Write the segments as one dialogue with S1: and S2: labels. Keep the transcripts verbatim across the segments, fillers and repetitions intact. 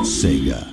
S1: Sega.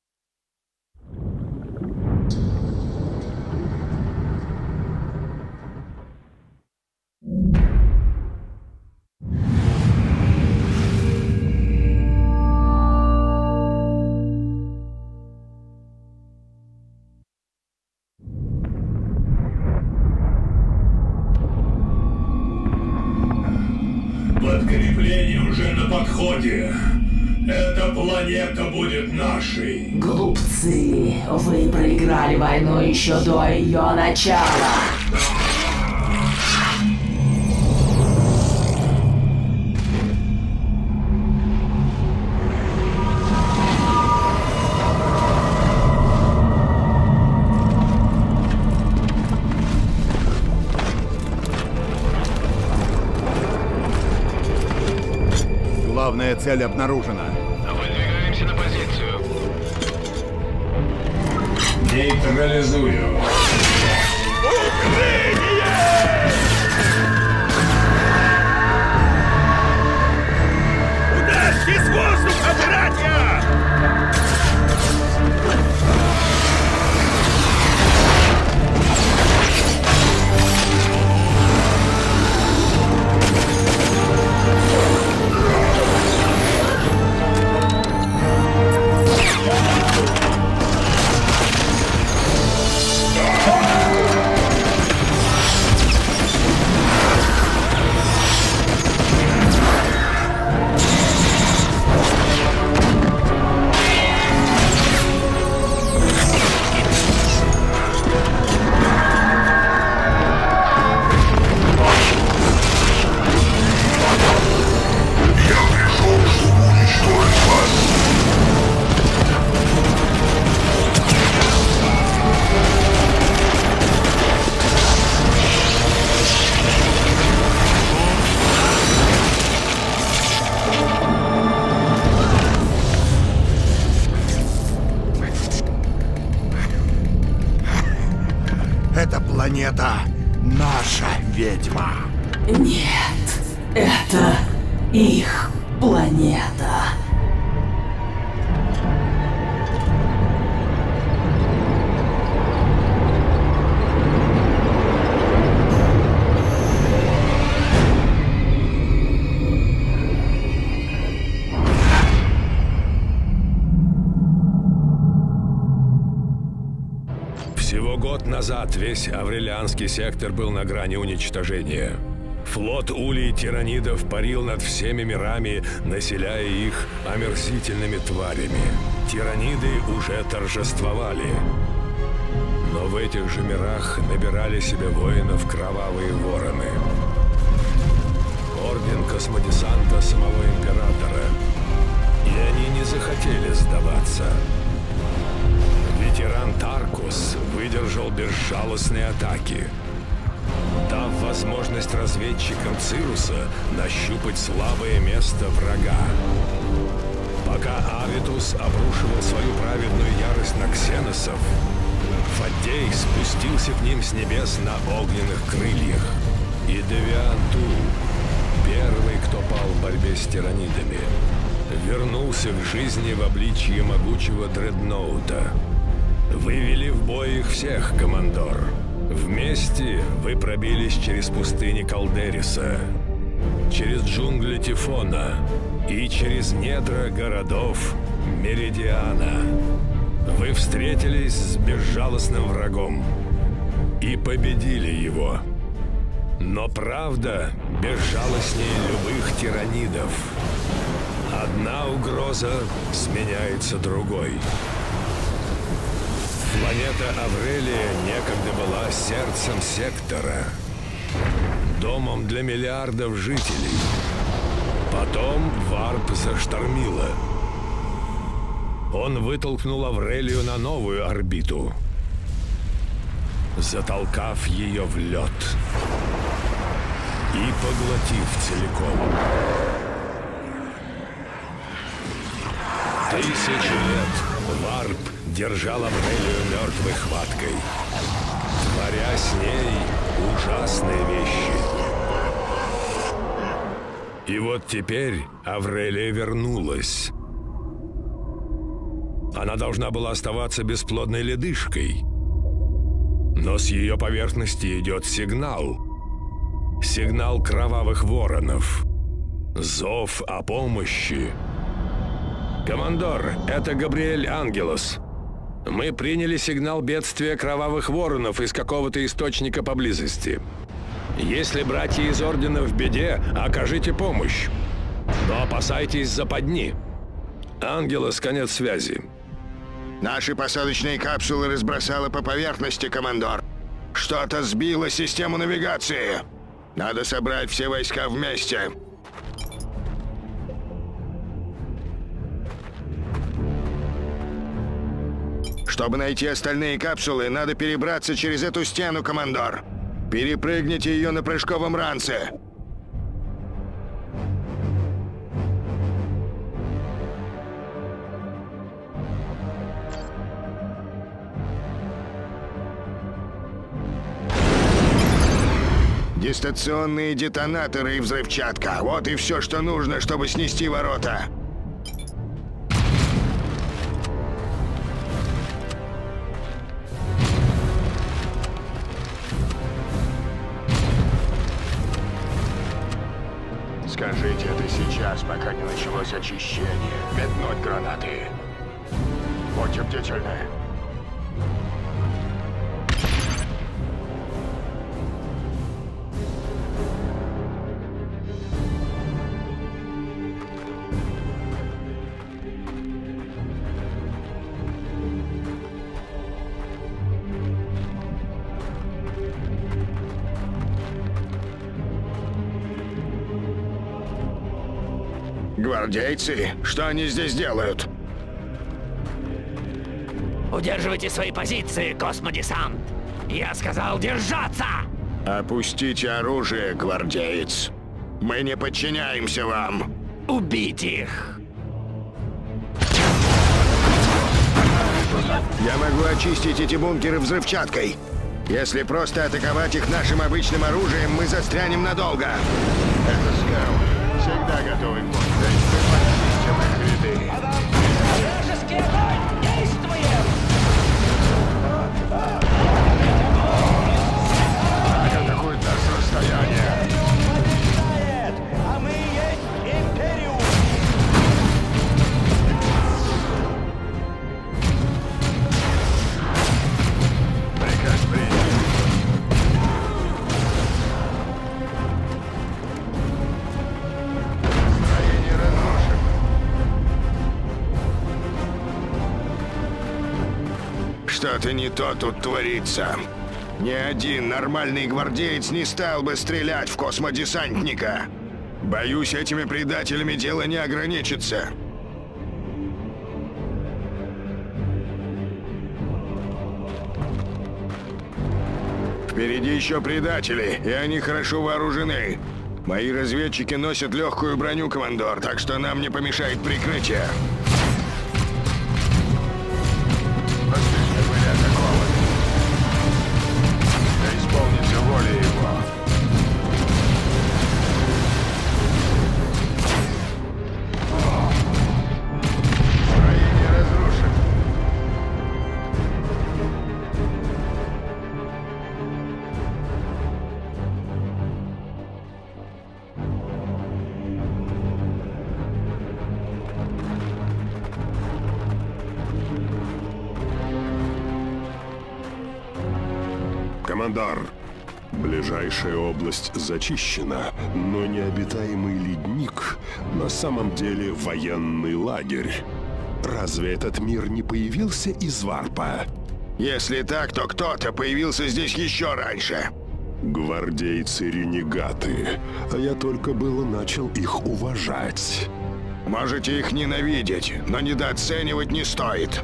S2: Подкрепление уже на подходе. Эта планета будет нашей.
S3: Глупцы, вы проиграли войну еще до ее начала.
S4: Главная цель обнаружена.
S5: Выдвигаемся на позицию.
S2: Нейтрализую.
S5: Ударьте с воздуха, братья!
S4: Эта планета наша ведьма.
S3: Нет, это их планета.
S5: Всего год назад весь Аврелианский сектор был на грани уничтожения. Флот улей тиранидов парил над всеми мирами, населяя их омерзительными тварями. Тираниды уже торжествовали. Но в этих же мирах набирали себе воинов кровавые вороны. Орден космодесанта самого императора. И они не захотели сдаваться. Ветеран Таркус выдержал безжалостные атаки, дав возможность разведчикам Цируса нащупать слабое место врага. Пока Авитус обрушивал свою праведную ярость на ксеносов, Фаддей спустился к ним с небес на огненных крыльях. И Девиан Тул, первый, кто пал в борьбе с тиранидами, вернулся к жизни в обличье могучего дредноута. Вы вели в бой их всех, командор. Вместе вы пробились через пустыни Калдериса, через джунгли Тифона и через недра городов Меридиана. Вы встретились с безжалостным врагом и победили его. Но правда безжалостнее любых тиранидов. Одна угроза сменяется другой. Планета Аврелия некогда была сердцем сектора, домом для миллиардов жителей. Потом Варп заштормило. Он вытолкнул Аврелию на новую орбиту, затолкав ее в лед и поглотив целиком. Тысячи лет Варп держал Аврелию мертвой хваткой, творя с ней ужасные вещи. И вот теперь Аврелия вернулась. Она должна была оставаться бесплодной ледышкой. Но с ее поверхности идет сигнал. Сигнал кровавых воронов. Зов о помощи. Командор, это Габриэль Ангелос. Мы приняли сигнал бедствия кровавых воронов из какого-то источника поблизости. Если братья из Ордена в беде, окажите помощь. Но опасайтесь западни. Ангелос, конец связи.
S1: Наши посадочные капсулы разбросало по поверхности, командор. Что-то сбило систему навигации. Надо собрать все войска вместе. Чтобы найти остальные капсулы, надо перебраться через эту стену, командор. Перепрыгните ее на прыжковом ранце. Дистанционные детонаторы и взрывчатка. Вот и все, что нужно, чтобы снести ворота. Скажите это сейчас, пока не началось очищение. Метнуть гранаты. Будьте бдительны. Гвардейцы? Что они здесь делают?
S6: Удерживайте свои позиции, космодесант! Я сказал держаться!
S1: Опустите оружие, гвардеец. Мы не подчиняемся вам.
S6: Убить их!
S1: Я могу очистить эти бункеры взрывчаткой. Если просто атаковать их нашим обычным оружием, мы застрянем надолго. Это скаут. Всегда готовы к бою. Мы почистим их ряды.
S6: Вражеский огонь! Действуем!
S1: Они атакуют нас с расстояния.
S6: А мы есть Империум!
S1: Приказ принят. Что-то не то тут творится. Ни один нормальный гвардеец не стал бы стрелять в космодесантника. Боюсь, этими предателями дело не ограничится. Впереди еще предатели, и они хорошо вооружены. Мои разведчики носят легкую броню, командор, так что нам не помешает прикрытие. Воля его. Строение разрушено.
S7: Командор. Ближайшая область зачищена, но необитаемый ледник на самом деле военный лагерь. Разве этот мир не появился из варпа?
S1: Если так, то кто-то появился здесь еще раньше.
S7: Гвардейцы-ренегаты, а я только было начал их уважать.
S1: Можете их ненавидеть, но недооценивать не стоит.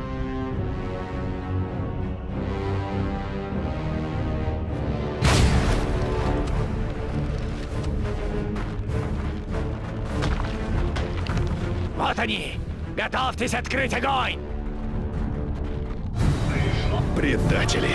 S6: Вот они! Готовьтесь открыть огонь!
S1: Предатели!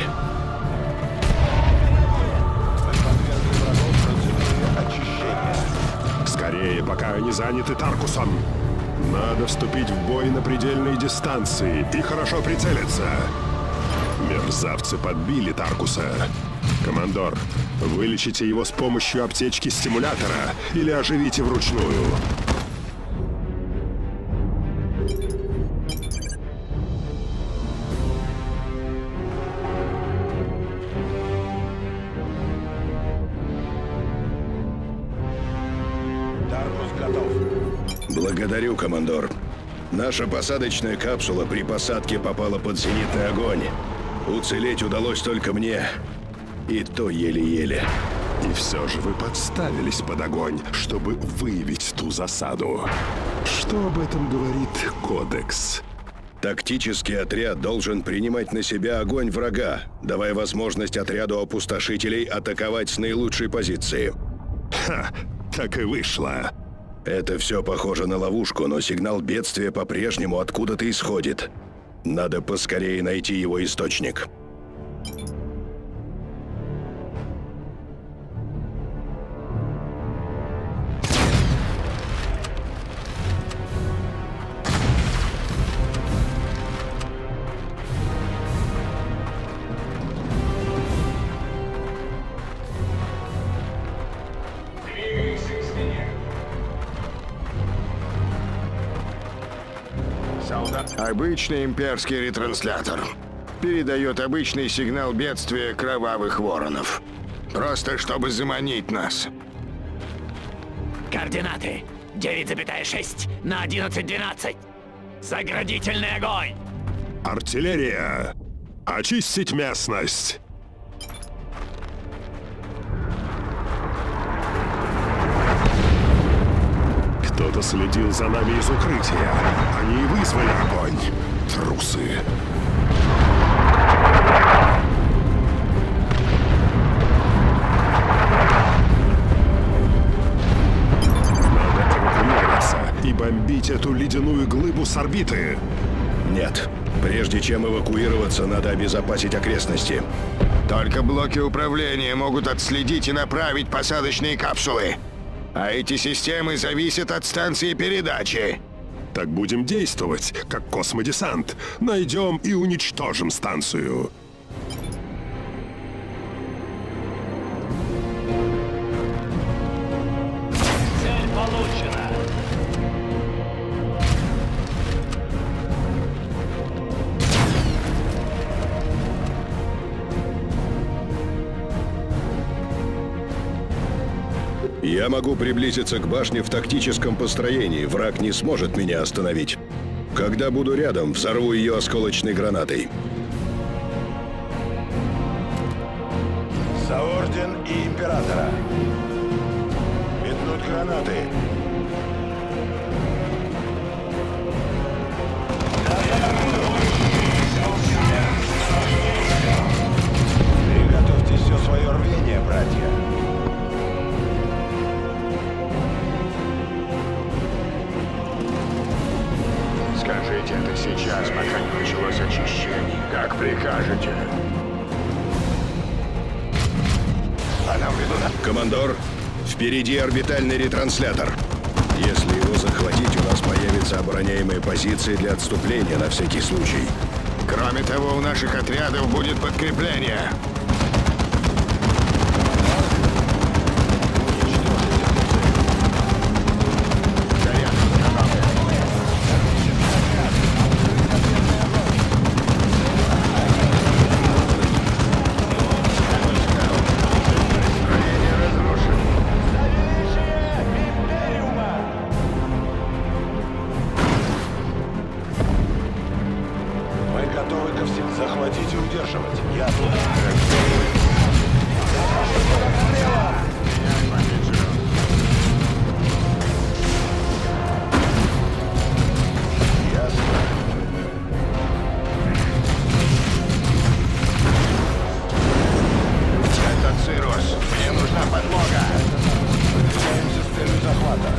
S7: Скорее, пока они заняты Таркусом. Надо вступить в бой на предельной дистанции и хорошо прицелиться. Мерзавцы подбили Таркуса. Командор, вылечите его с помощью аптечки-стимулятора или оживите вручную.
S1: Благодарю, командор. Наша посадочная капсула при посадке попала под зенитный огонь. Уцелеть удалось только мне. И то еле-еле.
S7: И все же вы подставились под огонь, чтобы выявить ту засаду. Что об этом говорит Кодекс?
S1: Тактический отряд должен принимать на себя огонь врага, давая возможность отряду опустошителей атаковать с наилучшей позиции.
S7: Ха, так и вышло.
S1: Это все похоже на ловушку, но сигнал бедствия по-прежнему откуда-то исходит. Надо поскорее найти его источник. Обычный имперский ретранслятор. Передает обычный сигнал бедствия кровавых воронов. Просто чтобы заманить нас.
S6: Координаты девять шесть на одиннадцать двенадцать. Заградительный огонь!
S7: Артиллерия! Очистить местность! Кто-то следил за нами из укрытия. Они и вызвали огонь. Трусы. Надо эвакуироваться и бомбить эту ледяную глыбу с орбиты.
S1: Нет. Прежде чем эвакуироваться, надо обезопасить окрестности. Только блоки управления могут отследить и направить посадочные капсулы. А эти системы зависят от станции передачи.
S7: Так будем действовать, как космодесант. Найдем и уничтожим станцию.
S6: Цель получена.
S1: Я могу приблизиться к башне в тактическом построении. Враг не сможет меня остановить. Когда буду рядом, взорву ее осколочной гранатой.
S4: За орден и императора. Метнуть гранаты. Приготовьте все свое рвение, братья.
S1: Скажите это сейчас, пока не началось очищение. Как прикажете. Командор, впереди орбитальный ретранслятор. Если его захватить, у нас появятся обороняемые позиции для отступления на всякий случай. Кроме того, у наших отрядов будет подкрепление.
S4: Захватить и удерживать. Ясно.
S1: Это Цирус. Мне нужна подмога.
S4: Встречаемся с целью захвата.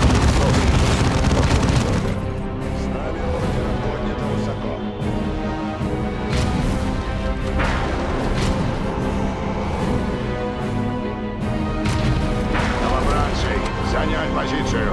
S4: Знамя ордена поднято высоко.
S1: Занять позицию.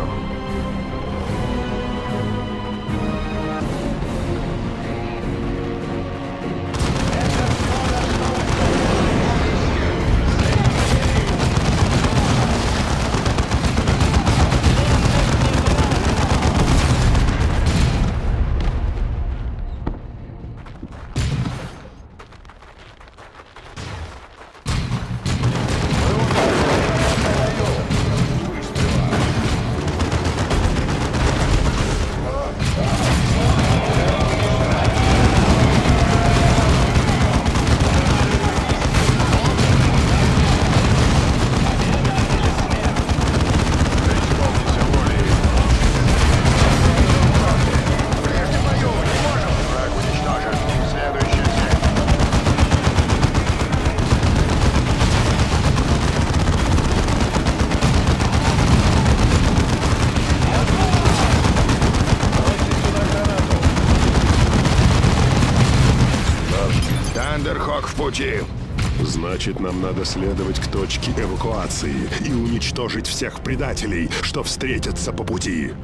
S1: Тандерхок в пути.
S7: Значит, нам надо следовать к точке эвакуации и уничтожить всех предателей, что встретятся по пути.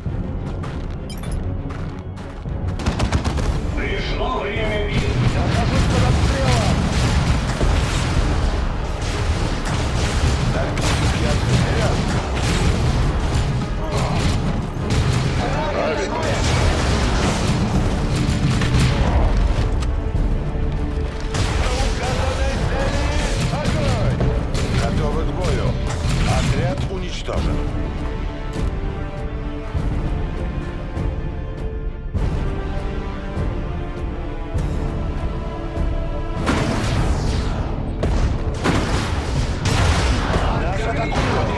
S2: Пришло время битвы.
S4: Готовы к бою. Отряд уничтожен. Нас атакуют.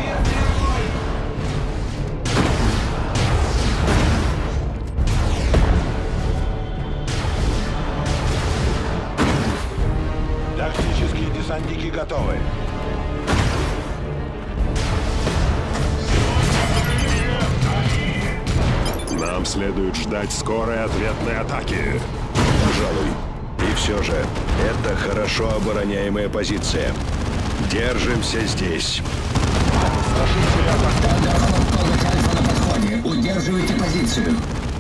S4: Тактические десантники готовы.
S7: Нам следует ждать скорой ответной атаки.
S1: Пожалуй. И все же, это хорошо обороняемая позиция. Держимся здесь.
S3: Удерживайте позицию.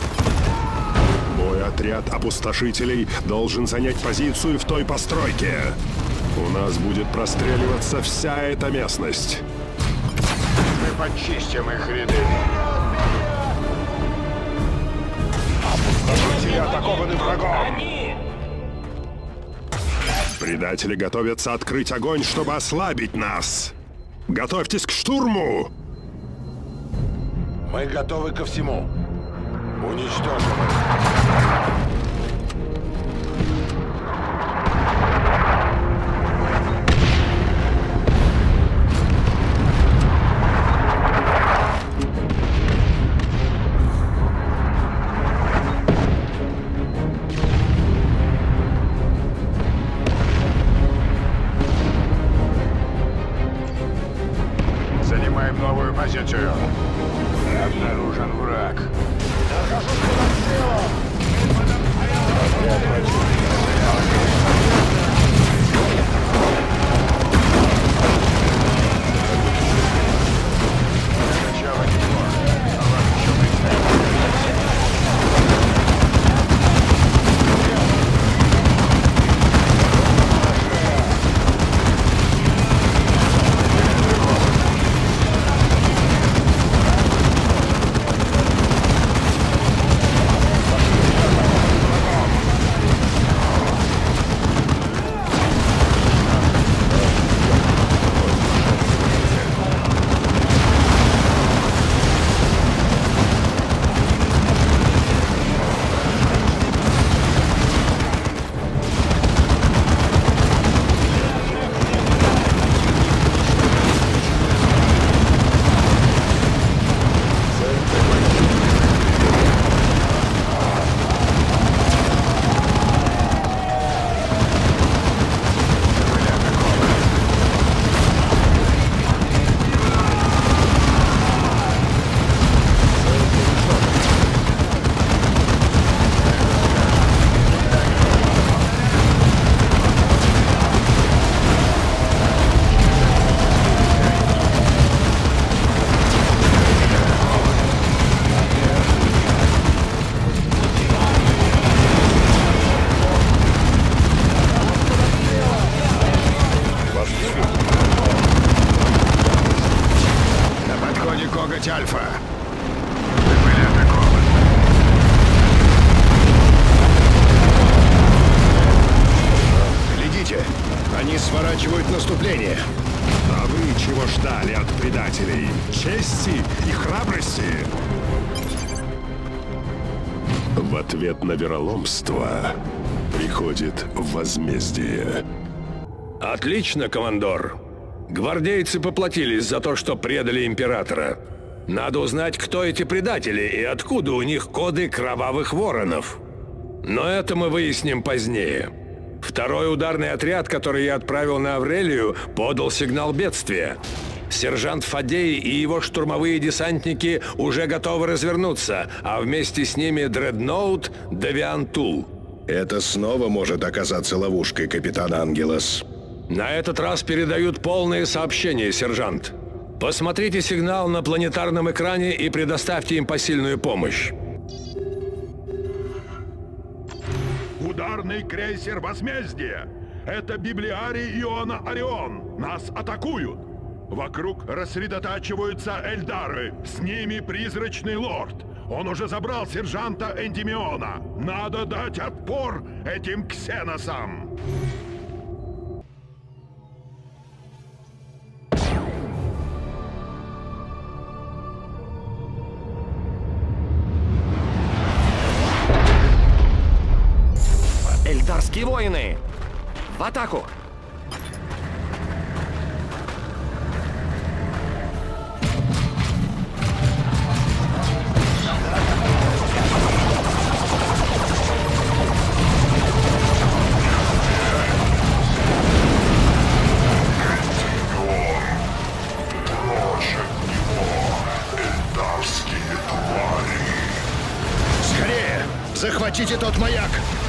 S7: Мой отряд опустошителей должен занять позицию в той постройке. У нас будет простреливаться вся эта местность.
S1: Мы подчистим их ряды.
S7: Опустошители атакованы врагом. Предатели готовятся открыть огонь, чтобы ослабить нас. Готовьтесь к штурму!
S4: Мы готовы ко всему. Уничтожим их.
S1: Занимаем новую позицию. Обнаружен враг. Начало неплохо. А вам еще предстоит. трогать Альфа! Мы были атакованы. Глядите, они сворачивают наступление.
S7: А вы чего ждали от предателей? Чести и храбрости? В ответ на вероломство приходит возмездие.
S5: Отлично, командор. Гвардейцы поплатились за то, что предали императора. Надо узнать, кто эти предатели и откуда у них коды кровавых воронов. Но это мы выясним позднее. Второй ударный отряд, который я отправил на Аврелию, подал сигнал бедствия. Сержант Фадей и его штурмовые десантники уже готовы развернуться, а вместе с ними Дредноут, Девиан Тул.
S1: Это снова может оказаться ловушкой, капитан Ангелос.
S5: На этот раз передают полные сообщения, сержант. Посмотрите сигнал на планетарном экране и предоставьте им посильную помощь.
S8: Ударный крейсер «Возмездие». Это библиарий Иона Орион. Нас атакуют. Вокруг рассредотачиваются эльдары. С ними призрачный лорд. Он уже забрал сержанта Эндимиона. Надо дать отпор этим ксеносам.
S6: Эльдарские воины! В атаку!
S1: Скорее! Захватите тот маяк!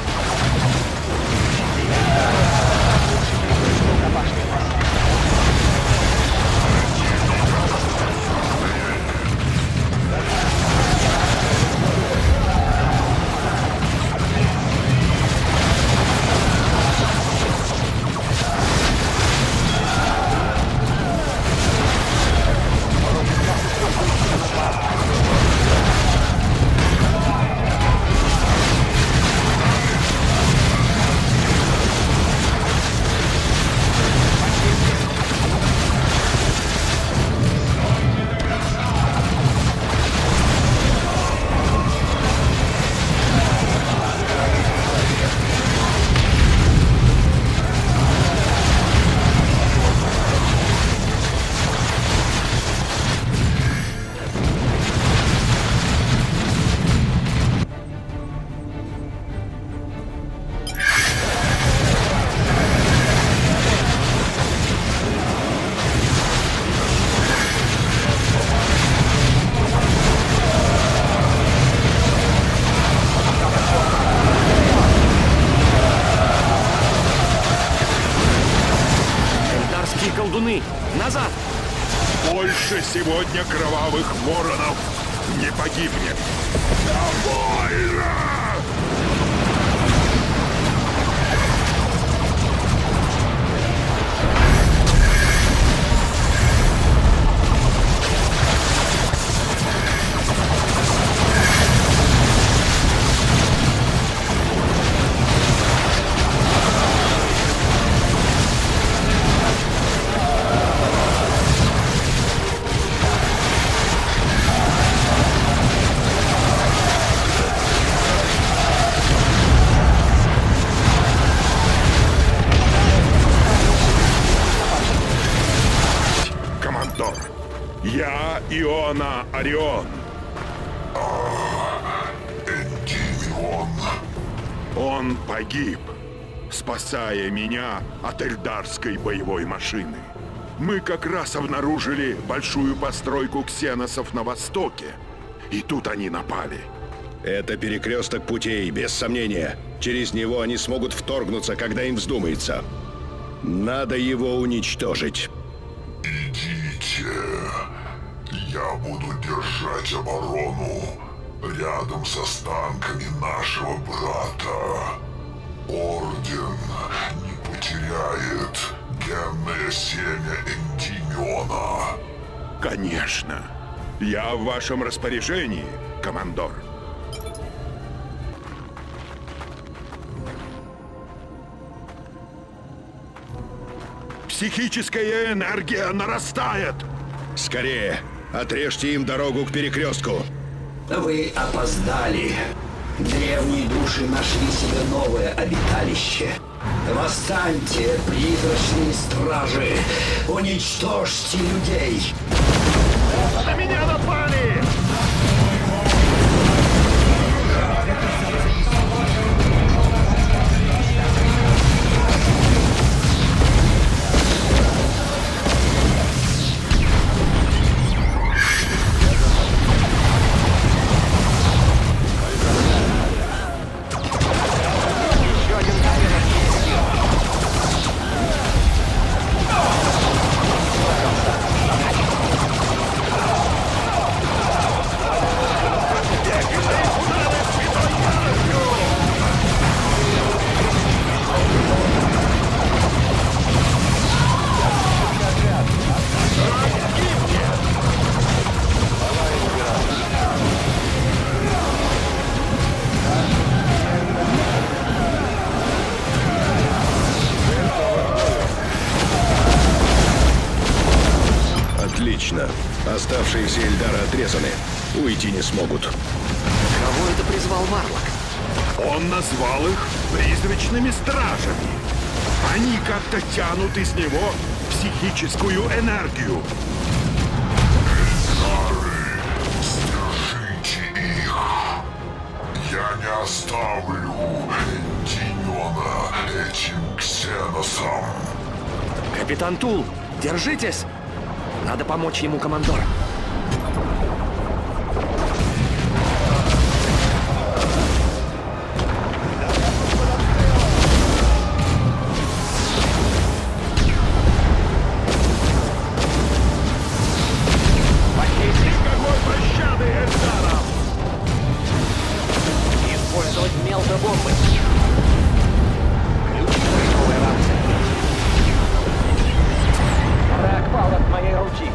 S6: Колдуны! Назад!
S8: Больше сегодня кровавых воронов не погибнет. Довольно! Я Иона Орион.
S7: Эндимион.
S8: Он погиб, спасая меня от эльдарской боевой машины. Мы как раз обнаружили большую постройку ксеносов на востоке. И тут они напали.
S1: Это перекресток путей, без сомнения. Через него они смогут вторгнуться, когда им вздумается. Надо его уничтожить.
S7: Идите. Я буду держать оборону рядом с останками нашего брата. Орден не потеряет генное семя Эндимиона.
S8: Конечно. Я в вашем распоряжении, командор. Психическая энергия нарастает!
S1: Скорее, отрежьте им дорогу к перекрестку.
S9: Вы опоздали. Древние души нашли себе новое обиталище. Восстаньте, призрачные стражи! Уничтожьте людей!
S8: На меня напали!
S1: Отлично. Оставшиеся Эльдары отрезаны. Уйти не смогут.
S9: Кого это призвал Варлок?
S8: Он назвал их призрачными стражами. Они как-то тянут из него психическую энергию.
S2: Сдержите их. Я не оставлю Энтиньона этим ксеносом.
S9: Капитан Тул, держитесь! Надо помочь ему, командор.
S8: Никакой пощады Эльдарам!
S9: Использовать мелтобомбы. Ключевой новой рации. Враг пал от моей руки.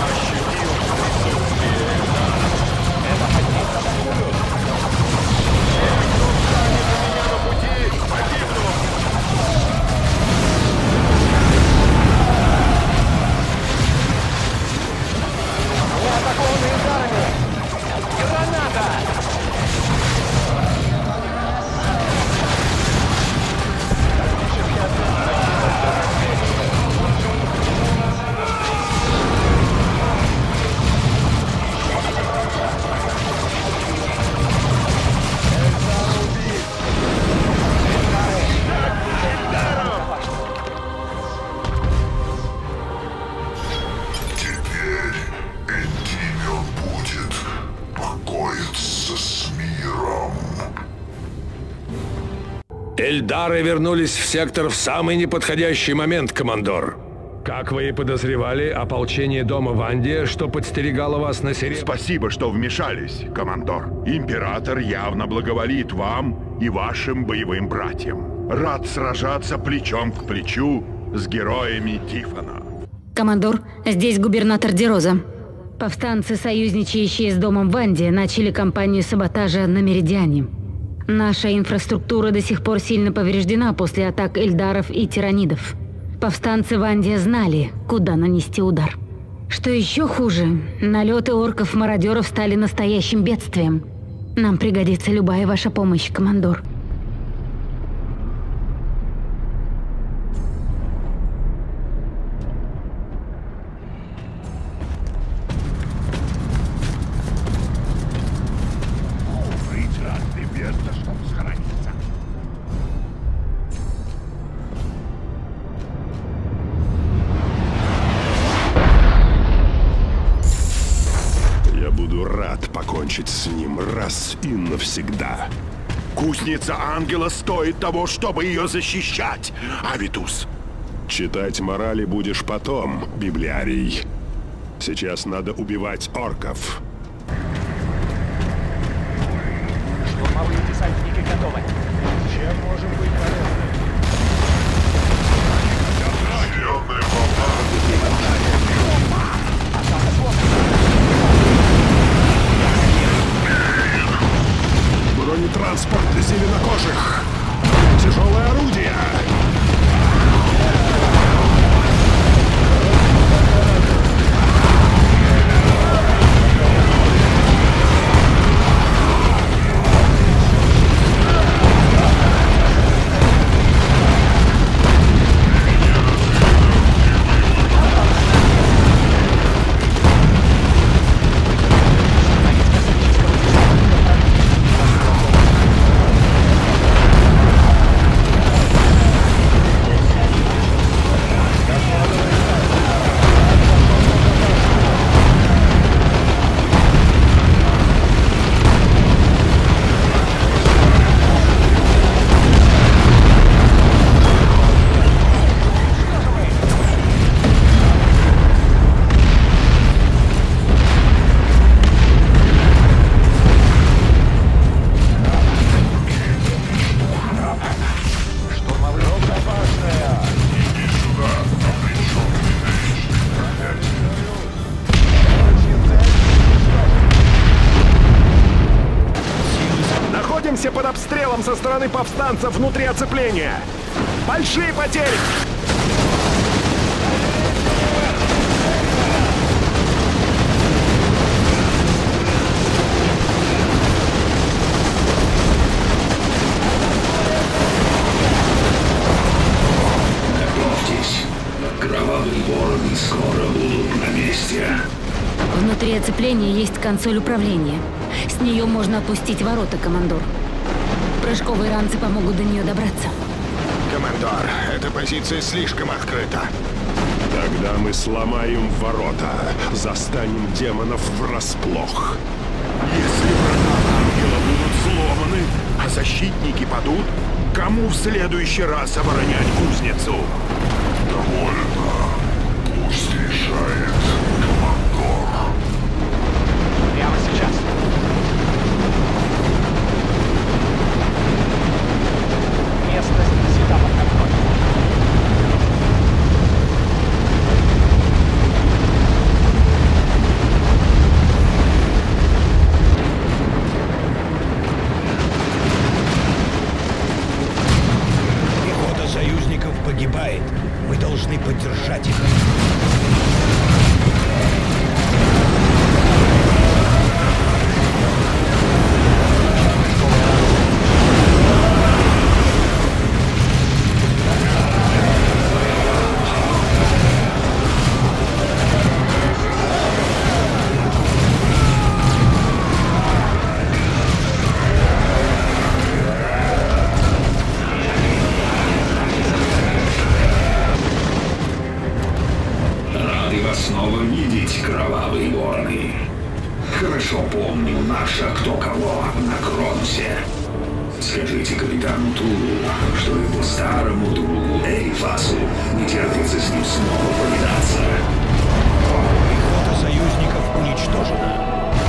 S5: Эльдары вернулись в сектор в самый неподходящий момент, командор. Как вы и подозревали, ополчение дома Вандия, что подстерегало вас на Серебре...
S8: Спасибо, что вмешались, командор. Император явно благоволит вам и вашим боевым братьям. Рад сражаться плечом к плечу с героями Тифона.
S10: Командор, здесь губернатор Дероза. Повстанцы, союзничающие с домом Вандия, начали кампанию саботажа на Меридиане. Наша инфраструктура до сих пор сильно повреждена после атак эльдаров и тиранидов. Повстанцы Вандия знали, куда нанести удар. Что еще хуже, налеты орков-мародеров стали настоящим бедствием. Нам пригодится любая ваша помощь, командор.
S7: покончить с ним раз и навсегда.
S8: Кузница ангела стоит того, чтобы ее защищать, Авитус.
S7: Читать морали будешь потом, библиарий. Сейчас надо убивать орков.
S9: Штурмовые десантники готовы. Чем можем быть полезны?
S2: Зеленая волна.
S9: Атака сломана.
S11: под обстрелом со стороны повстанцев внутри оцепления. Большие потери!
S12: Готовьтесь. Кровавые вороны скоро будут на месте.
S10: Внутри оцепления есть консоль управления. С нее можно опустить ворота, командор. Прыжковые ранцы помогут до нее добраться.
S1: Командор, эта позиция слишком открыта.
S7: Тогда мы сломаем ворота, застанем демонов врасплох.
S8: Если врата ангела будут сломаны, а защитники падут, кому в следующий раз оборонять кузницу?
S2: Довольно. Пусть решает командор.
S9: Прямо сейчас. Местность всегда под контролем.
S13: Пехота союзников погибает. Мы должны поддержать их.
S12: Снова видеть, кровавые вороны. Хорошо помню наша кто кого на Кронсе. Скажите капитану Тулу, что его старому другу Эйфасу не терпится с ним снова повидаться.
S13: Пехота союзников уничтожена.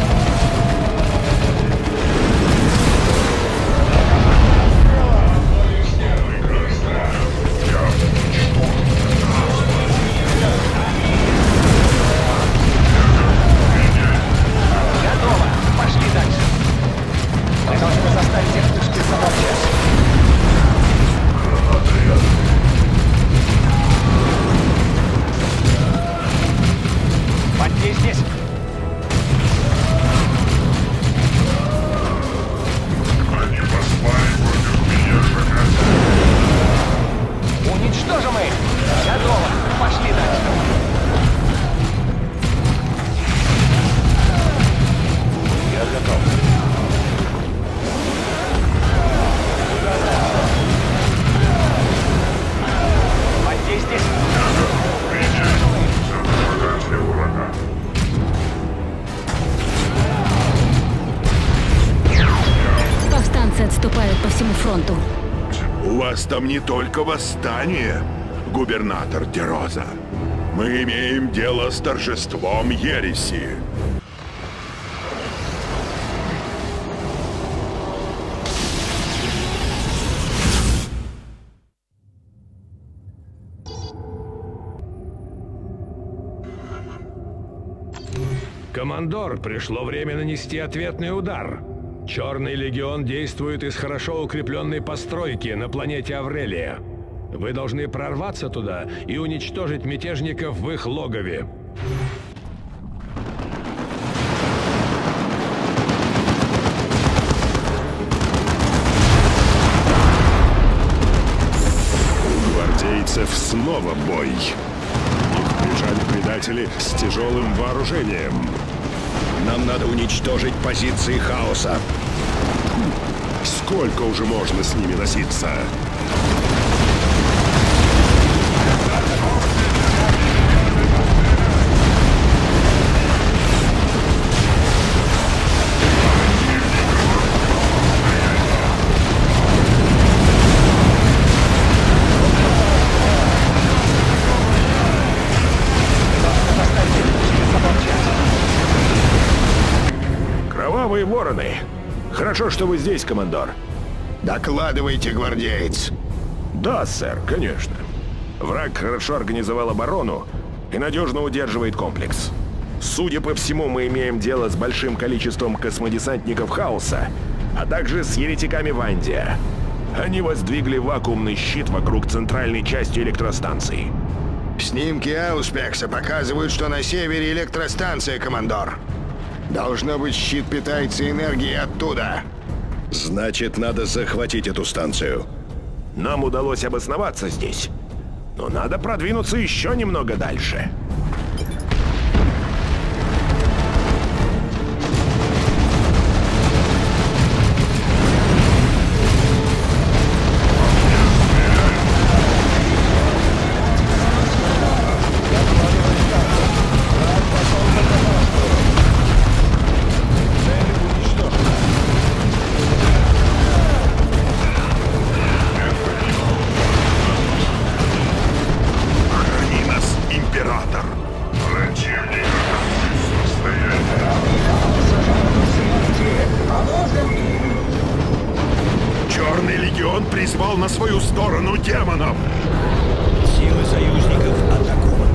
S10: Отступают по всему фронту.
S8: У вас там не только восстание, губернатор Дероза. Мы имеем дело с торжеством ереси.
S5: Командор, пришло время нанести ответный удар. Черный легион действует из хорошо укрепленной постройки на планете Аврелия. Вы должны прорваться туда и уничтожить мятежников в их логове.
S7: У гвардейцев снова бой. Их прижали предатели с тяжелым вооружением.
S11: Нам надо уничтожить позиции хаоса.
S7: Сколько уже можно с ними носиться?
S11: Кровавые вороны. Хорошо, что вы здесь, командор.
S1: Докладывайте, гвардеец.
S11: Да, сэр, конечно. Враг хорошо организовал оборону и надежно удерживает комплекс. Судя по всему, мы имеем дело с большим количеством космодесантников хаоса а также с еретиками Вандия. Они воздвигли вакуумный щит вокруг центральной части электростанции.
S1: Снимки Ауспекса показывают, что на севере электростанция, командор. Должно быть, щит питается энергией оттуда.
S7: Значит, надо захватить эту станцию.
S11: Нам удалось обосноваться здесь, но надо продвинуться еще немного дальше.
S8: Призвал на свою сторону демонов!
S13: Силы союзников атакованы.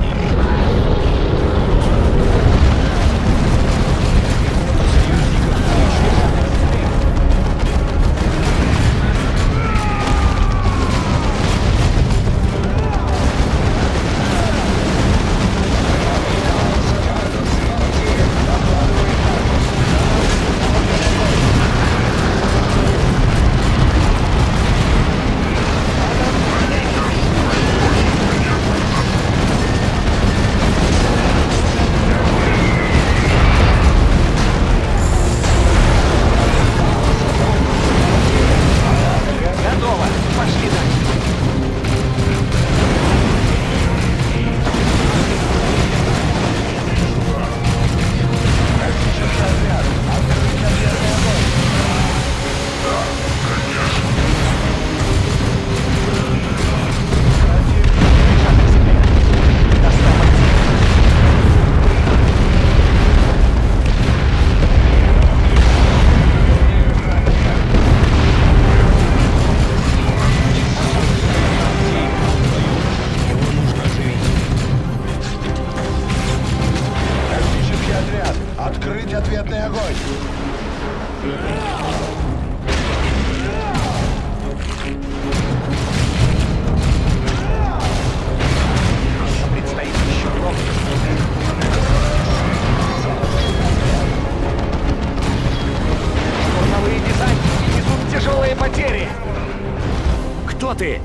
S6: ты?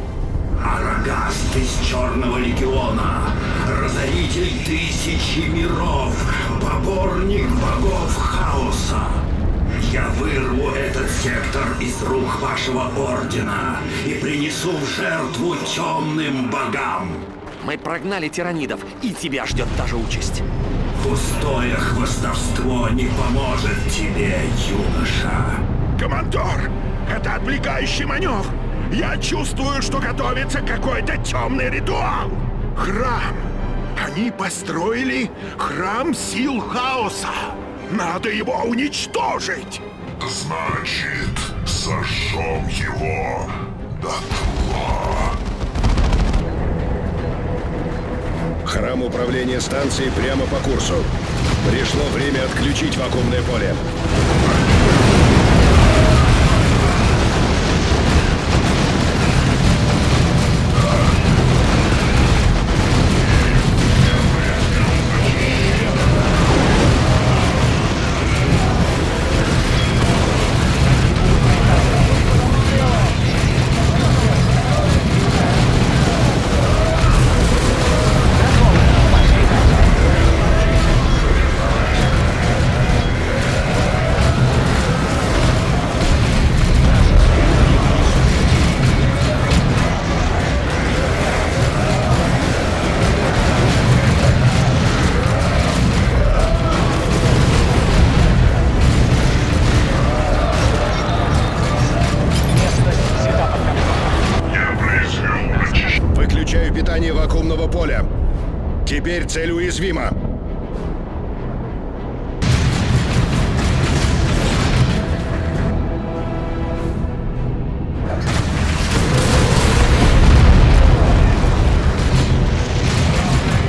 S12: Арагаст из Черного Легиона, разоритель тысячи миров, поборник богов хаоса. Я вырву этот сектор из рук вашего ордена и принесу в жертву темным богам.
S6: Мы прогнали тиранидов, и тебя ждет та же участь.
S12: Пустое хвастовство не поможет тебе, юноша.
S8: Командор, это отвлекающий маневр. Я чувствую, что готовится какой-то темный ритуал. Храм. Они построили храм сил хаоса. Надо его уничтожить.
S2: Значит, сожжем его дотла.
S7: Храм управления станцией прямо по курсу. Пришло время отключить вакуумное поле. Выключаю питание вакуумного поля. Теперь цель уязвима.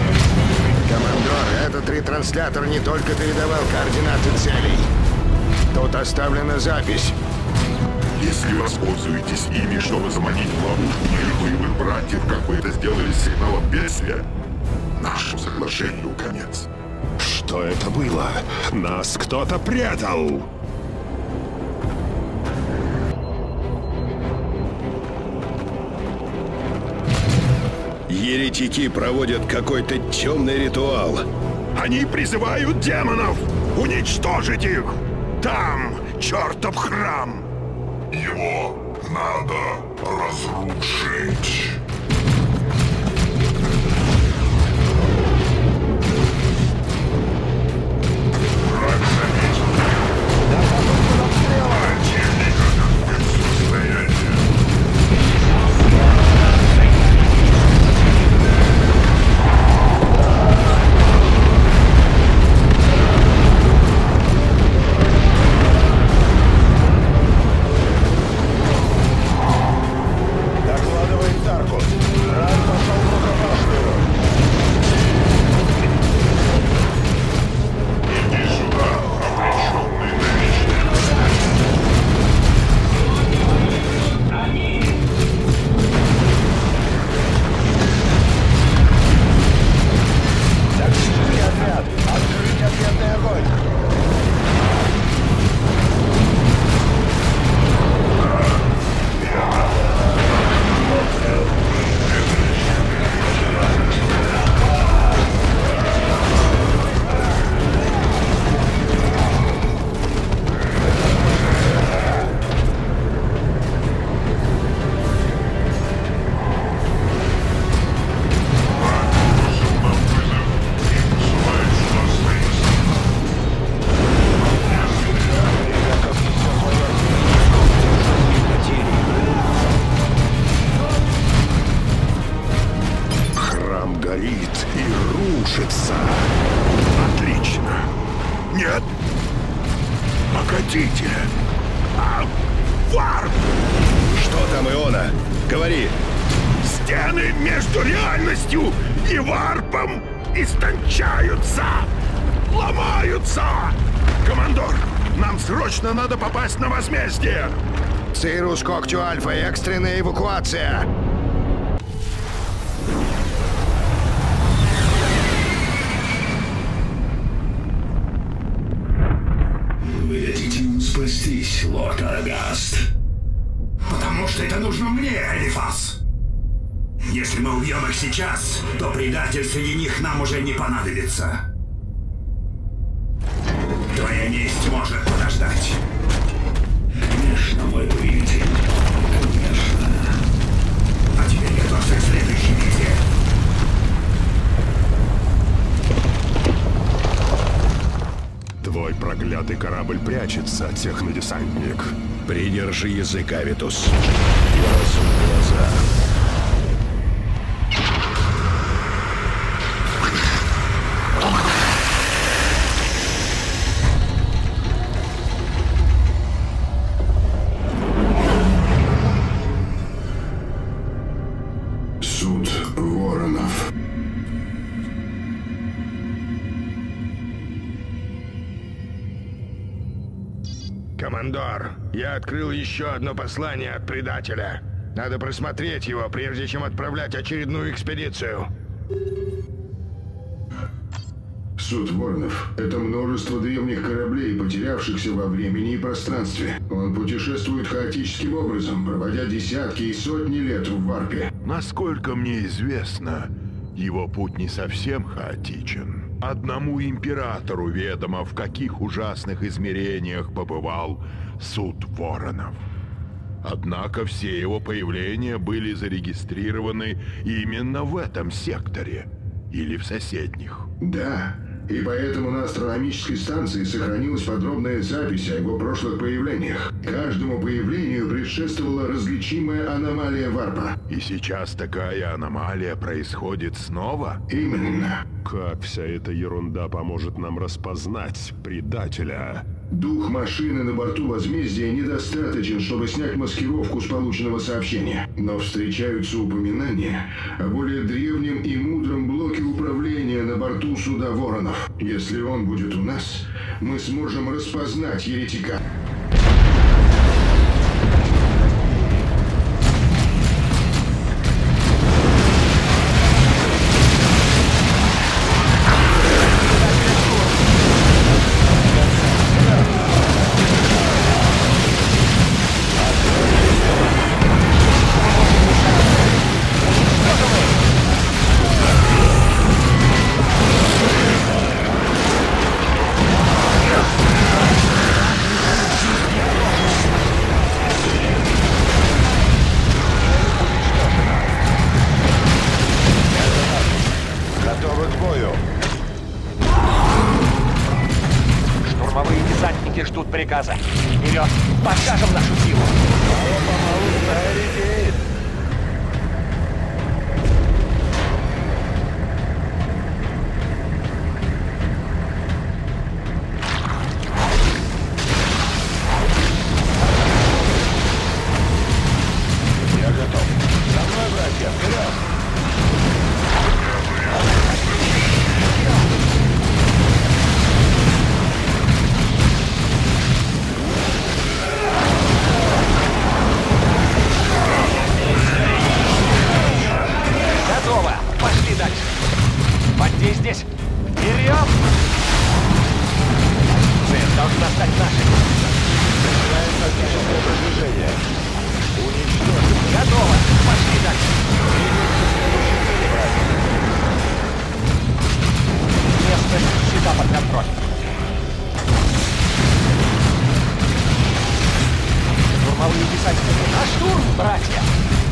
S1: Командор, этот ретранслятор не только передавал координаты целей, Тут оставлена запись.
S2: Если воспользуетесь ими, чтобы заманить в ловушку моих боевых братьев, как вы это сделали с сигналом бедствия, нашему соглашению конец.
S7: Что это было? Нас кто-то предал!
S1: Еретики проводят какой-то темный ритуал.
S8: Они призывают демонов! Уничтожить их! Там чертов храм!
S2: Его надо разрушить.
S8: Отлично. Нет. Погодите. А варп!
S1: Что там, Иона? Говори.
S8: Стены между реальностью и варпом истончаются, ломаются. Командор, нам срочно надо попасть на возмездие.
S1: Цирус Когтю Альфа, экстренная эвакуация.
S12: Вы дадите нам спастись, лорд Арагаст.
S14: Потому что это нужно мне, Элифас. Если мы убьем их сейчас, то предатель среди них нам уже не понадобится. Твоя месть может подождать.
S12: Конечно, мой повелитель. Конечно.
S14: А теперь готовься к следующей битве.
S7: Твой проклятый корабль прячется, технодесантник.
S1: Придержи язык, Авитус. И разум глаза.
S2: Суд Воронов.
S1: Командор, я открыл еще одно послание от предателя. Надо просмотреть его, прежде чем отправлять очередную экспедицию.
S15: Суд Воронов — это множество древних кораблей, потерявшихся во времени и пространстве. Он путешествует хаотическим образом, проводя десятки и сотни лет в варпе.
S8: Насколько мне известно, его путь не совсем хаотичен. Одному императору ведомо, в каких ужасных измерениях побывал суд Воронов. Однако все его появления были зарегистрированы именно в этом секторе или в соседних.
S15: Да, и поэтому на астрономической станции сохранилась подробная запись о его прошлых появлениях. Каждому появлению предшествовала различимая аномалия варпа.
S8: И сейчас такая аномалия происходит снова?
S15: Именно.
S7: Как вся эта ерунда поможет нам распознать предателя?
S15: Дух машины на борту возмездия недостаточен, чтобы снять маскировку с полученного сообщения. Но встречаются упоминания о более древнем и мудром блоке управления на борту суда Воронов. Если он будет у нас, мы сможем распознать еретика.
S9: Приказа. Вперед! Покажем нашу силу!
S4: Мало-помалу стая редеет. Я готов. За мной, братья, вперед!
S9: Бандей здесь! Вперед! Цель должна стать нашей!
S4: Начинаем тактическое продвижение. Уничтожим!
S9: Готово! Пошли дальше! Местность всегда под контролем. Штурмовые десантники! На штурм, братья!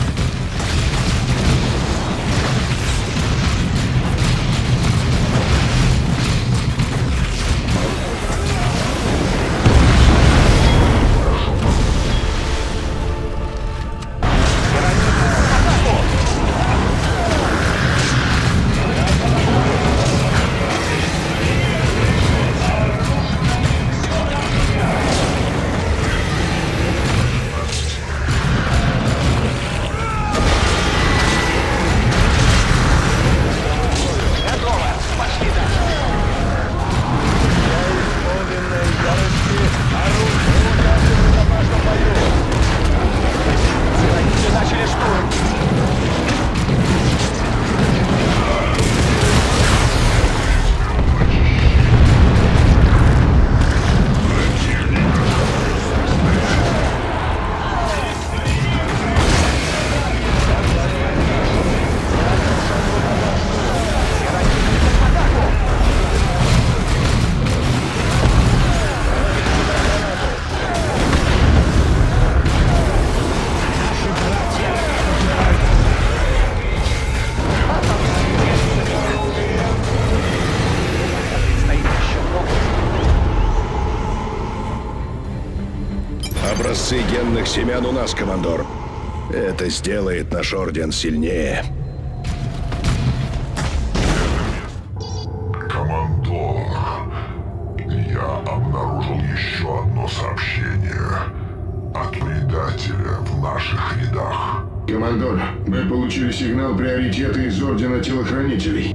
S7: Образцы генных семян у нас, командор. Это сделает наш орден сильнее.
S2: Командор, я обнаружил еще одно сообщение от предателя в наших рядах.
S15: Командор, мы получили сигнал приоритета из Ордена Телохранителей.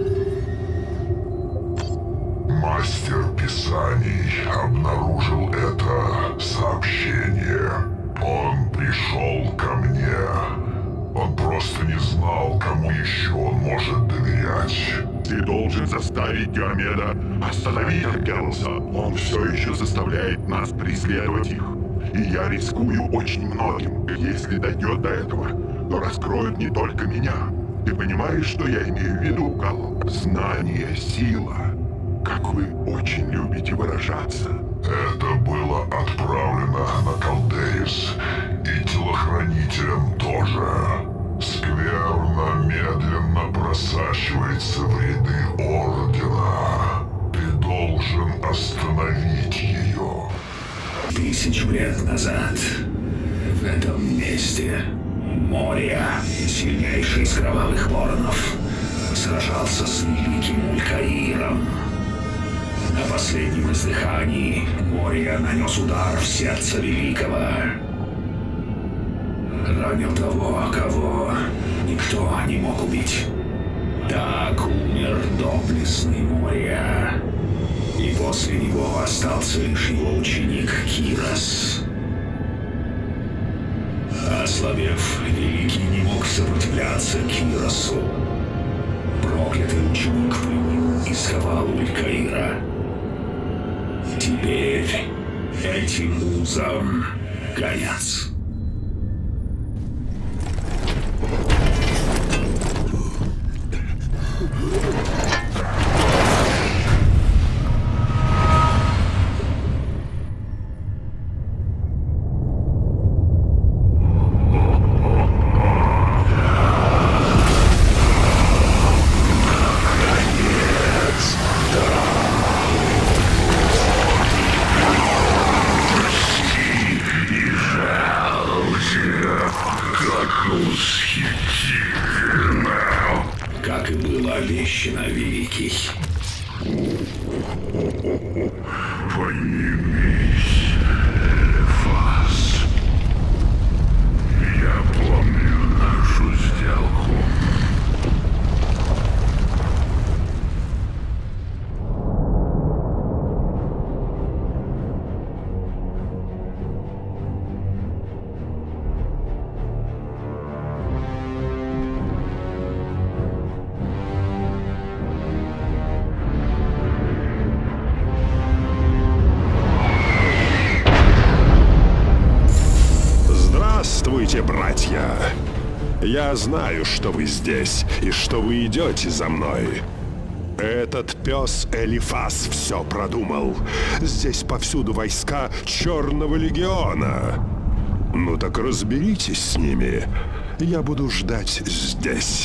S2: Мастер Писаний обнаружил это сообщение. Он пришел ко мне. Он просто не знал, кому еще он может доверять.
S8: Ты должен заставить Диомеда остановить Аркелоса. Он все еще заставляет нас преследовать их. И я рискую очень многим. Если дойдет до этого, то раскроют не только меня. Ты понимаешь, что я имею в виду, Кал? Знание, сила. Как вы очень любите выражаться.
S2: Это было отправлено на Калдерис, и телохранителям тоже. Скверно медленно просачивается в ряды Ордена. Ты должен остановить ее.
S12: Тысячу лет назад в этом месте Мория, сильнейший из кровавых воронов, сражался с великим Улькаиром. На последнем издыхании Мория нанес удар в сердце Великого. Ранил того, кого никто не мог убить. Так умер доблестный Мория. И после него остался лишь его ученик Кирос. Ослабев, Великий не мог сопротивляться Киросу. Проклятый ученик пленил и сковал Улькаира. Теперь этим узам конец. Как и было обещано, Великий.
S2: Поднимись, Элифас. Я помню нашу сделку.
S7: Здравствуйте, братья! Я знаю, что вы здесь и что вы идете за мной. Этот пес Элифас все продумал. Здесь повсюду войска Черного Легиона. Ну так разберитесь с ними. Я буду ждать здесь.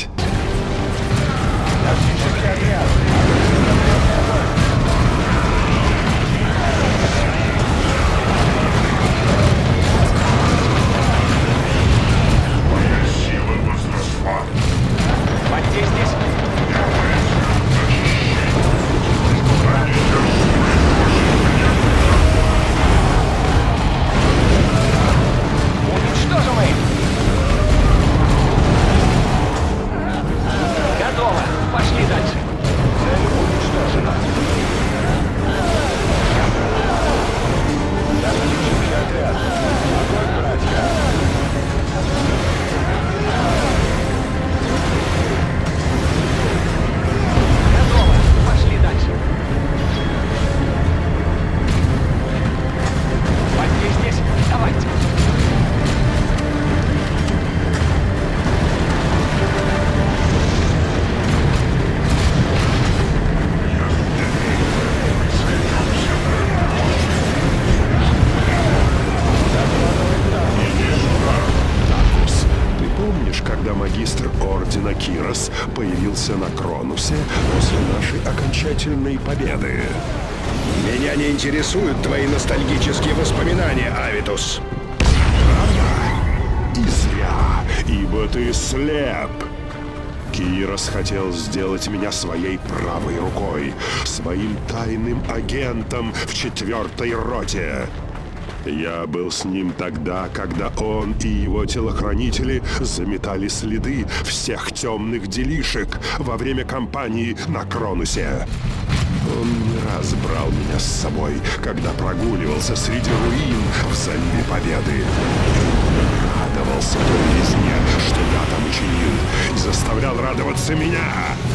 S7: Магистр Ордена Кирос появился на Кронусе после нашей окончательной победы.
S1: Меня не интересуют твои ностальгические воспоминания, Авитус.
S7: Правда? И зря, ибо ты слеп. Кирос хотел сделать меня своей правой рукой, своим тайным агентом в четвертой роте. Я был с ним тогда, когда он и его телохранители заметали следы всех темных делишек во время кампании на Кронусе. Он не раз брал меня с собой, когда прогуливался среди руин в заливе Победы. Радовался той резне, что я там учинил, и заставлял радоваться меня.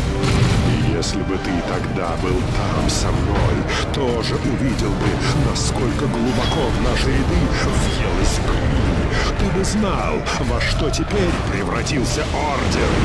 S7: И если бы ты тогда был там со мной, тоже увидел бы, насколько глубоко в наши ряды въелась гниль. Ты бы знал, во что теперь превратился Орден.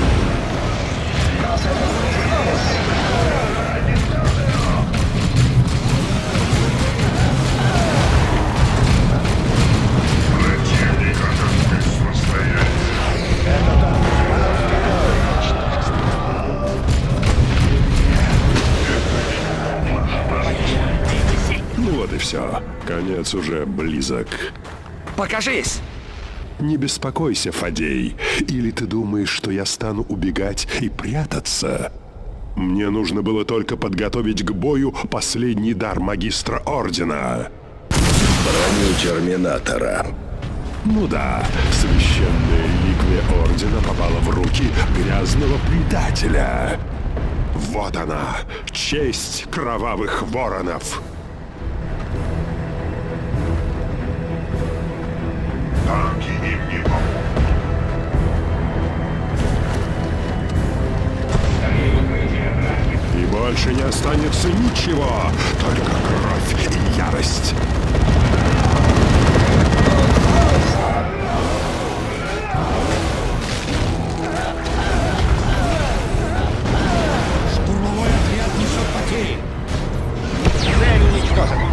S7: Вот и все. Конец уже близок.
S6: Покажись!
S7: Не беспокойся, Фадей. Или ты думаешь, что я стану убегать и прятаться? Мне нужно было только подготовить к бою последний дар магистра Ордена.
S16: Броню Терминатора.
S7: Ну да, священная реликвия Ордена попала в руки грязного предателя. Вот она, честь кровавых воронов.
S2: Танки им не помогут.
S7: И больше не останется ничего, только кровь и ярость.
S13: Штурмовой отряд несет потери. Цель уничтожена.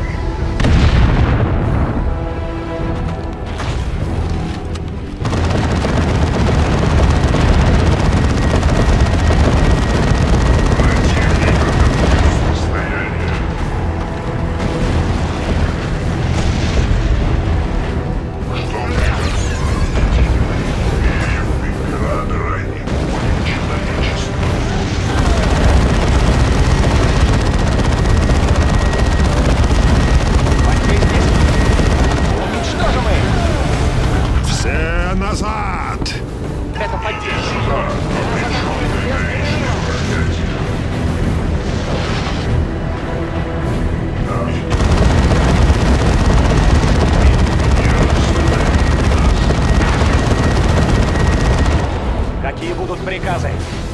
S9: Какие будут приказы?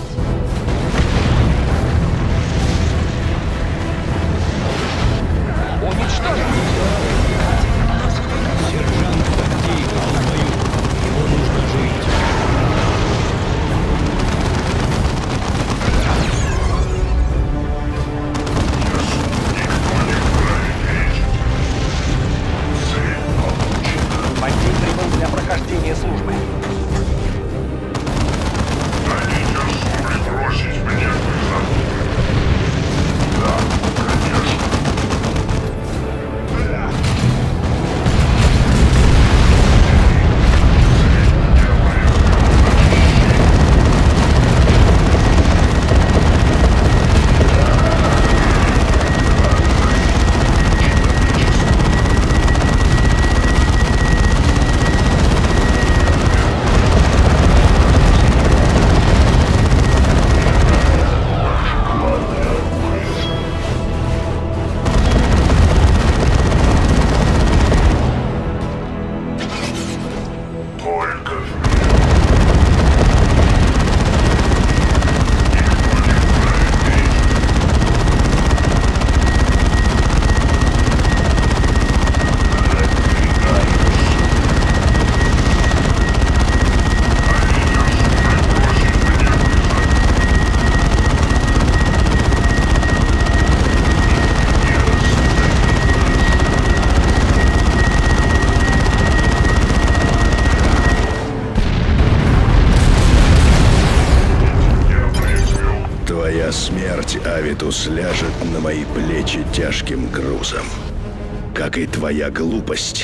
S9: Уничтожить!
S13: Сержант активно в бою. Его нужно жить.
S9: Бандит прибыл для прохождения службы.
S2: Бросить мне вызов. Да, конечно.
S16: Смерть, Авитус, ляжет на мои плечи тяжким грузом. Как и твоя глупость.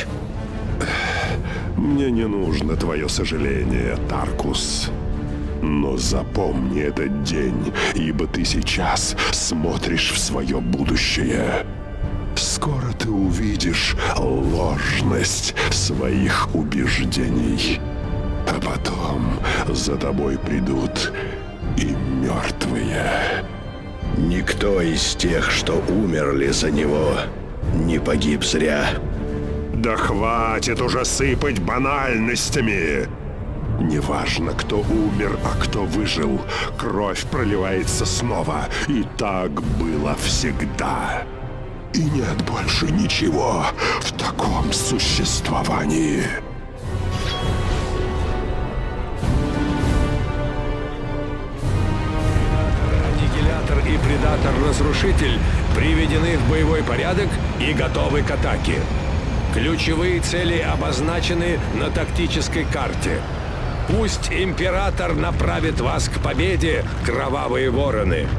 S7: Мне не нужно твое сожаление, Таркус. Но запомни этот день, ибо ты сейчас смотришь в свое будущее. Скоро ты увидишь ложность своих убеждений. А потом за тобой придут и мертвые.
S16: Никто из тех, что умерли за него, не погиб зря.
S7: Да хватит уже сыпать банальностями! Неважно, кто умер, а кто выжил, кровь проливается снова, и так было всегда. И нет больше ничего в таком существовании.
S5: Аннигилятор и Предатор-Разрушитель приведены в боевой порядок и готовы к атаке. Ключевые цели обозначены на тактической карте. Пусть Император направит вас к победе, кровавые вороны.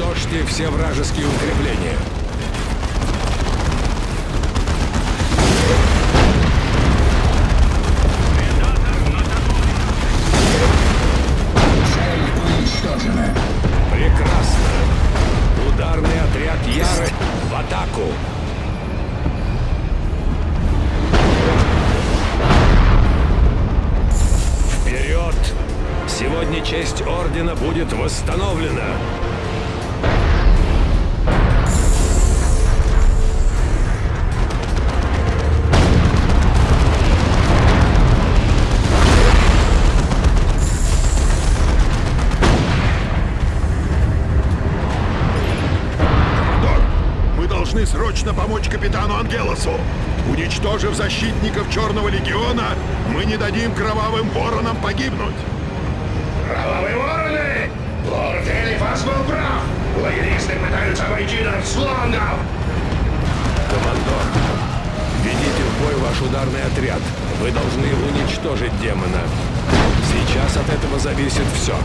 S5: Уничтожьте все вражеские укрепления. Прекрасно. Ударный отряд Яры в атаку. Вперед! Сегодня честь Ордена будет восстановлена.
S8: Срочно помочь капитану Ангелосу. Уничтожив защитников Черного Легиона, мы не дадим Кровавым Воронам погибнуть.
S14: Кровавые Вороны! Лорд Элифас был прав! Лоялисты пытаются обойти нас с флангов!
S5: Командор, ведите в бой ваш ударный отряд. Вы должны уничтожить демона. Сейчас от этого зависит все.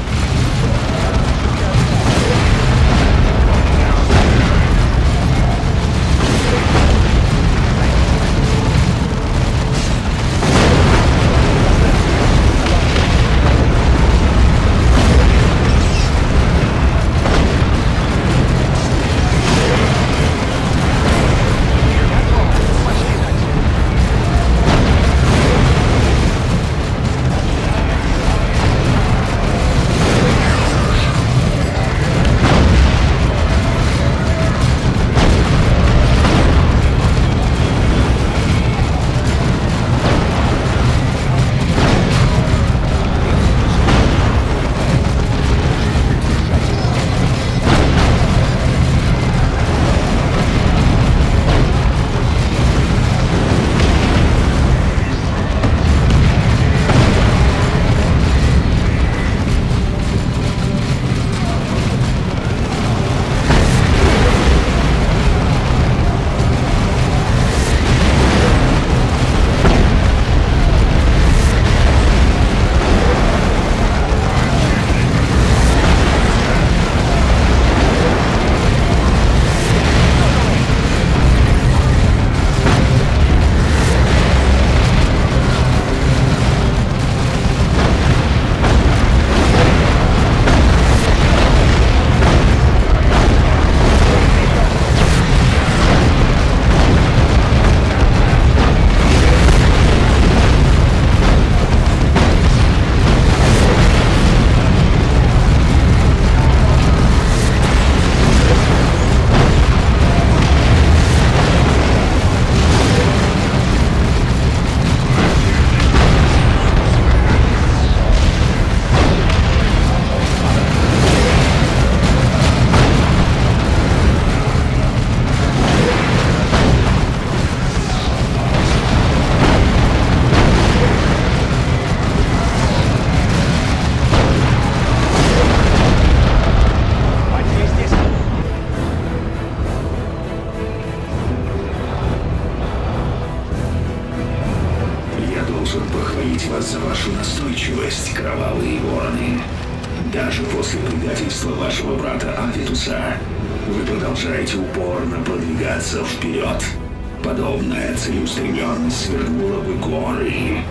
S12: за вашу настойчивость, Кровавые Вороны. Даже после предательства вашего брата Авитуса вы продолжаете упорно продвигаться вперед. Подобная целеустремленность свернула бы горы,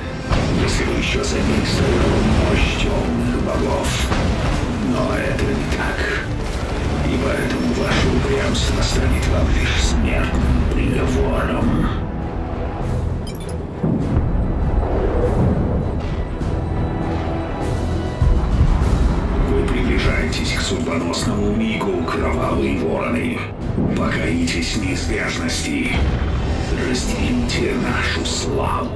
S12: если бы еще задействовала мощь темных богов. Но это не так. И поэтому ваше упрямство станет вам лишь смертным приговором. Вы приближаетесь к судьбоносному мигу, Кровавые Вороны. Покоритесь неизбежности. Разделите нашу славу.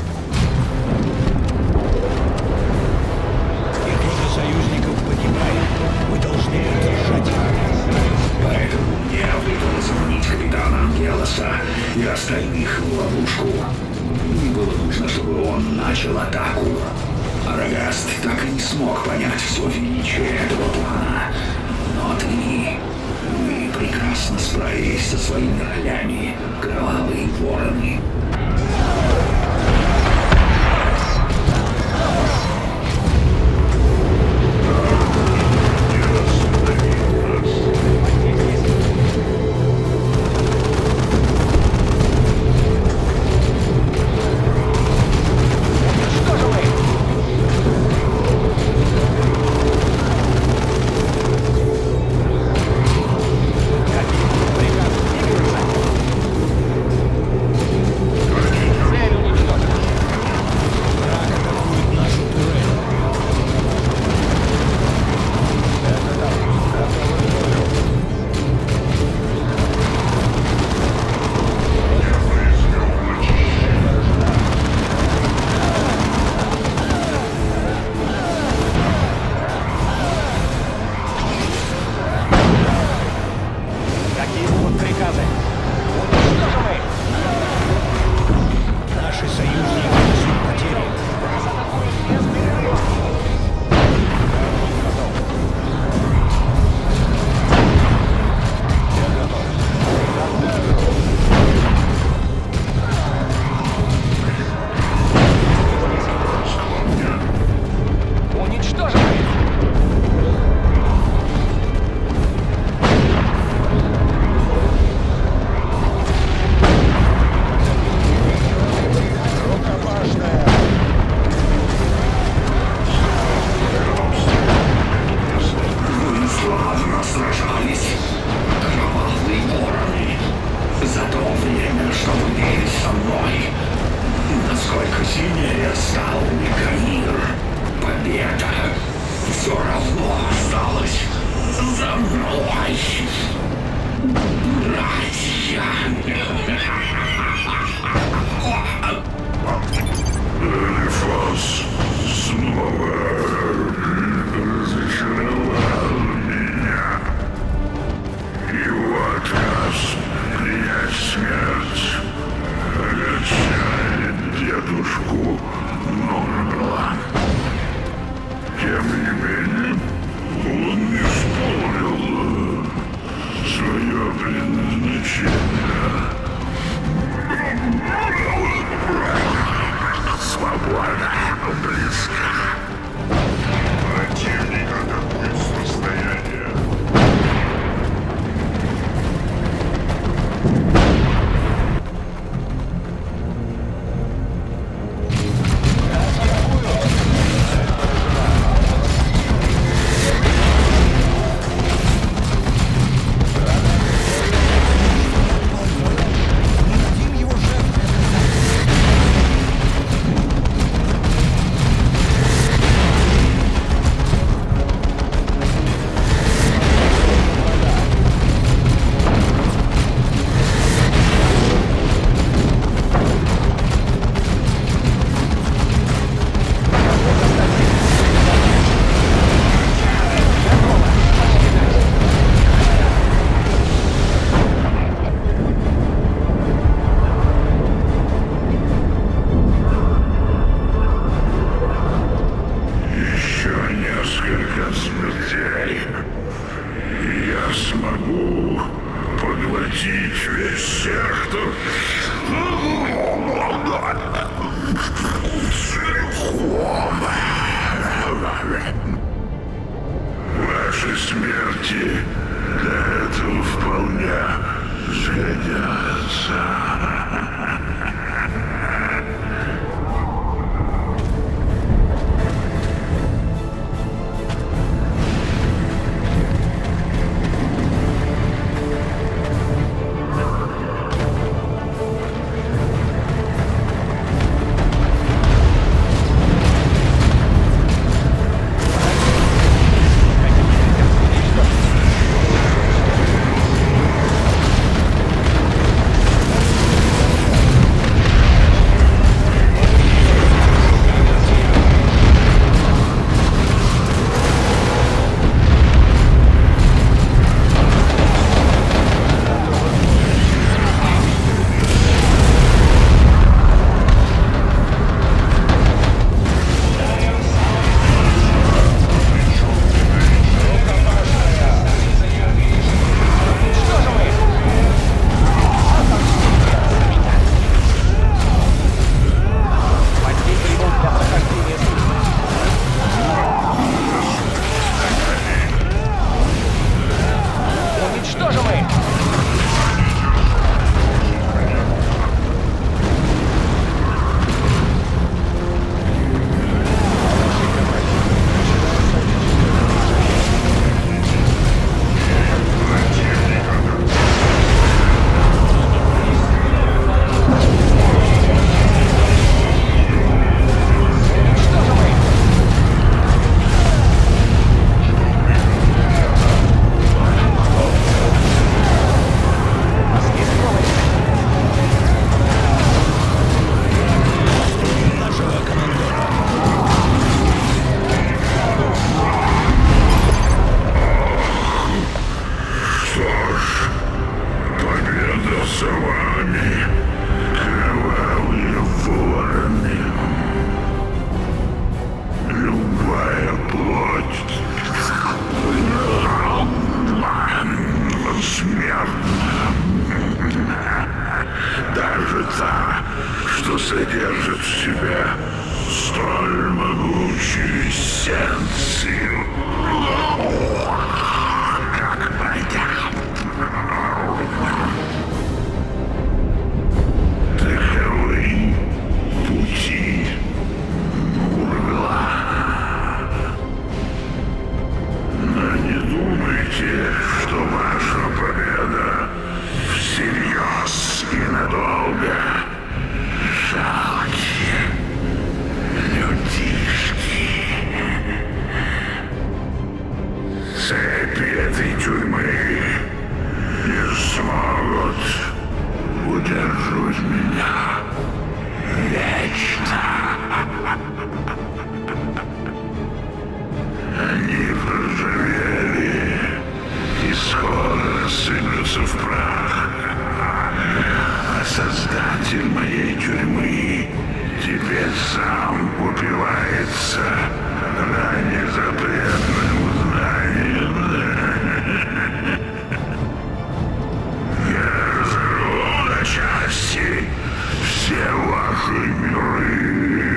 S13: Кто-то союзников погибает. Мы должны поддержать их.
S12: Поэтому мне выпало заманить капитана Ангелоса и остальных в ловушку. Мне было нужно, чтобы он начал атаку. Арагаст так и не смог понять все величие этого плана. Но ты, вы прекрасно справились со своими ролями, Кровавые Вороны.
S2: Ваши смерти для этого вполне сгодятся. Содержит в себе столь могучую эссенцию, как моя. Таковы пути Мургла. Но не думайте, что ваша победа всерьез и надолго. Жалкие людишки. Цепи этой тюрьмы не смогут удерживать меня вечно. Они проржавели и скоро рассыплются в прах. А создатель моей тюрьмы теперь сам упивается ранее запретным знанием. Я разорву на части все ваши миры.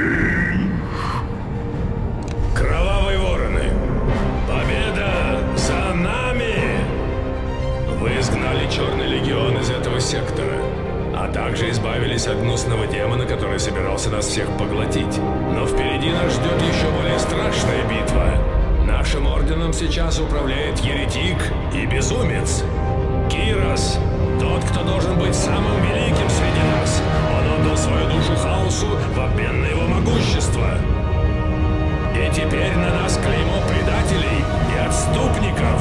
S5: Кровавые вороны, победа за нами! Вы изгнали Черный Легион из этого сектора, а также избавились от гнусного демона, который собирался нас всех поглотить. Но впереди нас ждет еще более страшная битва. Нашим орденом сейчас управляет еретик и безумец. Кирос, тот, кто должен быть самым великим среди нас. Он отдал свою душу хаосу в обмен на его могущество. И теперь на нас клеймо предателей и отступников.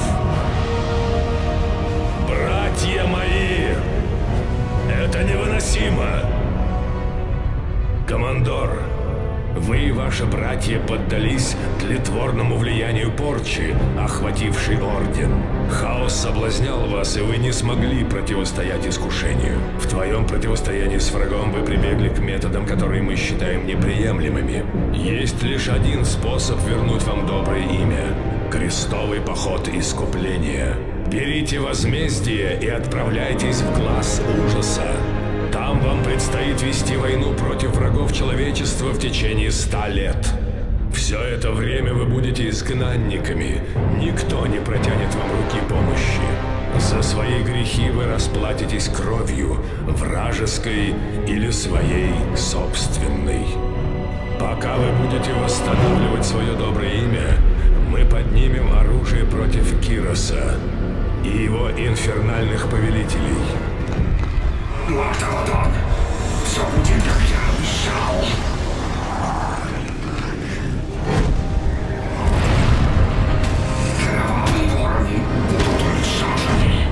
S5: Братья мои, это невыносимо. Командор, вы и ваши братья поддались тлетворному влиянию порчи, охватившей Орден. Хаос соблазнял вас, и вы не смогли противостоять искушению. В твоем противостоянии с врагом вы прибегли к методам, которые мы считаем неприемлемыми. Есть лишь один способ вернуть вам доброе имя – крестовый поход искупления. Берите возмездие и отправляйтесь в глаз ужаса. Там Потом вам предстоит вести войну против врагов человечества в течение ста лет. Все это время вы будете изгнанниками. Никто не протянет вам руки помощи. За свои грехи вы расплатитесь кровью, вражеской или своей собственной. Пока вы будете восстанавливать свое доброе имя, мы поднимем оружие против Кироса и его инфернальных повелителей.
S14: Лорд Авадон, все будет, как я обещал. Кровавые вороны будут уничтожены.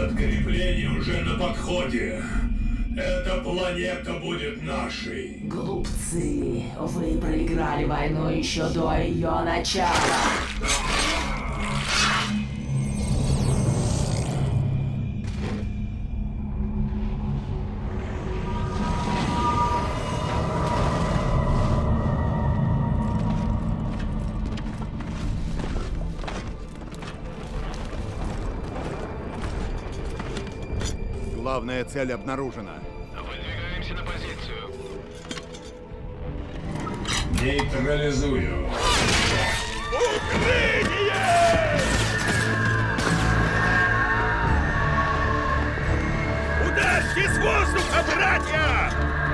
S12: Подкрепление уже на подходе. Эта планета будет нашей.
S3: Глупцы, вы проиграли войну еще до ее начала.
S17: Главная цель обнаружена.
S12: Выдвигаемся на позицию. Нейтрализую.
S13: Укрытие! Ударьте с воздуха, братья!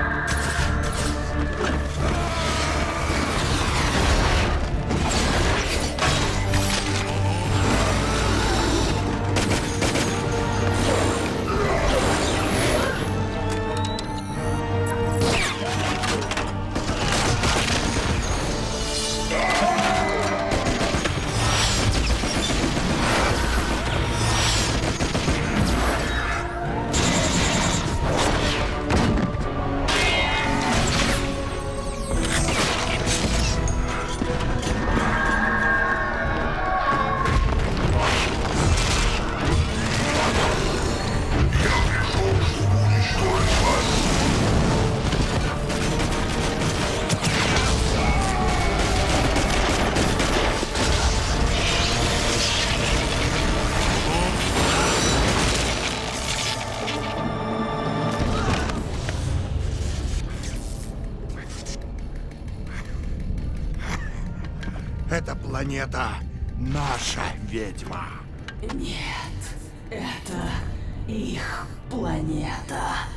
S17: Эта планета наша ведьма.
S3: Нет, это их планета.